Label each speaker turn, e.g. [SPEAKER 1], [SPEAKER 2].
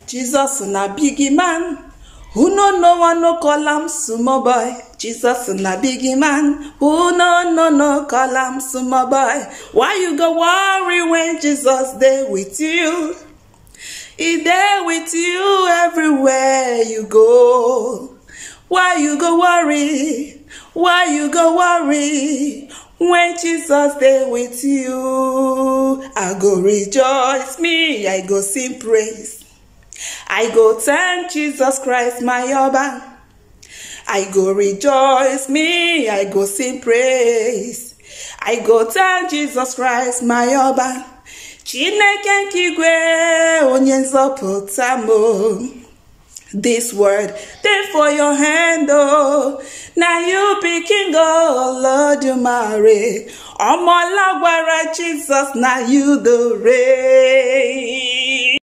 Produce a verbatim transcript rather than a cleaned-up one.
[SPEAKER 1] Jesus na biggie man. Who no no one no call him small boy. Jesus na biggie man. Who no no no call him small boy. Why you go worry when Jesus there with you? He there with you everywhere you go. Why you go worry? Why you go worry? When Jesus there with you, I go rejoice, me, I go sing praise. I go thank Jesus Christ, my Oba. I go rejoice, me, I go sing praise. I go thank Jesus Christ, my Oba. Chineke nkigwe onye nzọpụta mo. This word, there for your hand, oh. Now you be king, oh Lord, you marry. Omo lagwara Jesus, now you the reign.